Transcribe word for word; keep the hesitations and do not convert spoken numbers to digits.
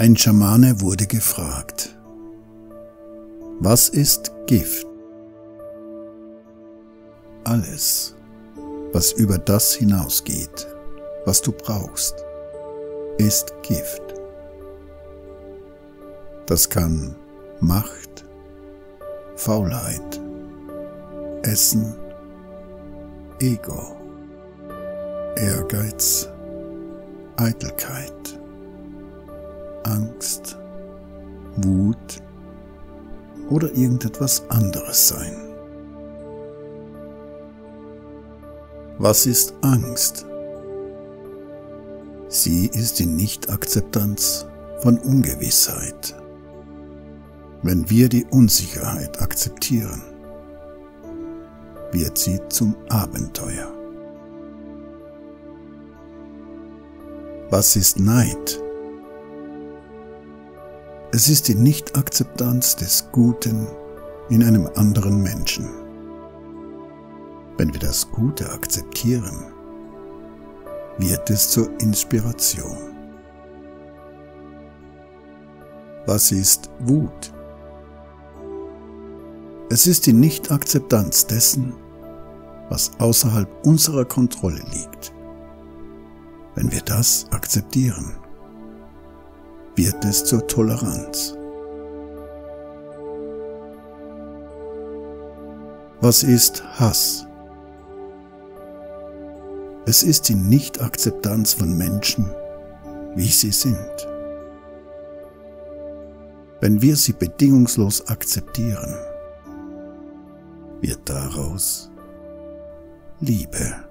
Ein Schamane wurde gefragt: Was ist Gift? Alles, was über das hinausgeht, was du brauchst, ist Gift. Das kann Macht, Faulheit, Essen, Ego, Ehrgeiz, Eitelkeit, Angst, Wut oder irgendetwas anderes sein. Was ist Angst? Sie ist die Nichtakzeptanz von Ungewissheit. Wenn wir die Unsicherheit akzeptieren, wird sie zum Abenteuer. Was ist Neid? Es ist die Nichtakzeptanz des Guten in einem anderen Menschen. Wenn wir das Gute akzeptieren, wird es zur Inspiration. Was ist Wut? Es ist die Nichtakzeptanz dessen, was außerhalb unserer Kontrolle liegt. Wenn wir das akzeptieren, wird es zur Toleranz. Was ist Hass? Es ist die Nichtakzeptanz von Menschen, wie sie sind. Wenn wir sie bedingungslos akzeptieren, wird daraus Liebe.